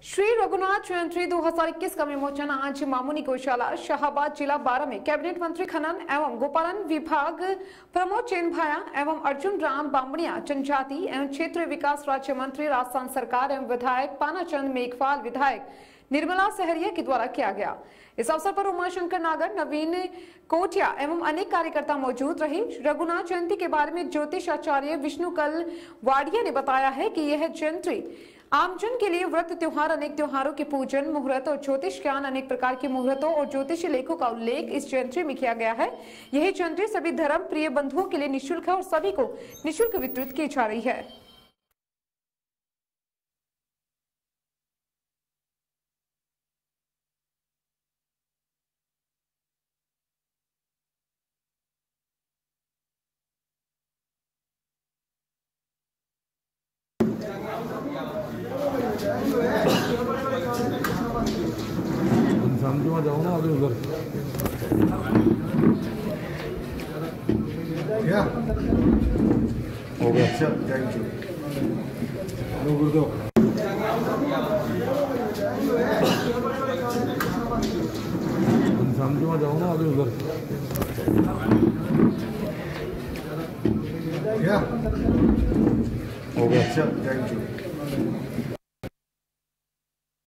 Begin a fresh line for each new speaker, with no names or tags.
श्री रघुनाथ जयंती 2021 का विमोचन आज मामुनी गौशाला शाहबाद जिला 12 में कैबिनेट मंत्री खनन एवं गोपालन विभाग प्रमोद चेनभाया एवं अर्जुन राम बामणिया जनजाति एवं क्षेत्रीय विकास राज्य मंत्री राजस्थान सरकार एवं विधायक पानाचंद मेघवाल विधायक निर्मला सहरिया के द्वारा किया गया। इस अवसर पर उमाशंकर नागर, नवीन कोटिया एवं अनेक कार्यकर्ता मौजूद रहे। रघुनाथ जयंती के बारे में ज्योतिष आचार्य विष्णुकल वाडिया ने बताया है कि यह जयंती आमजन के लिए व्रत त्योहार, अनेक त्योहारों के पूजन, मुहूर्त और ज्योतिष ज्ञान, अनेक प्रकार के मुहूर्तों और ज्योतिषी लेखों का उल्लेख इस जयंती में किया गया है। यह जयंती सभी धर्म प्रिय बंधुओं के लिए निःशुल्क है और सभी को निःशुल्क वितरित की जा रही है।
समझो जाओ ना अभी उधर
क्या
हो गया।
अच्छा, थैंक यू।
समझो जाओ ना अभी उधर
क्या
हो गया।
अच्छा, थैंक यू।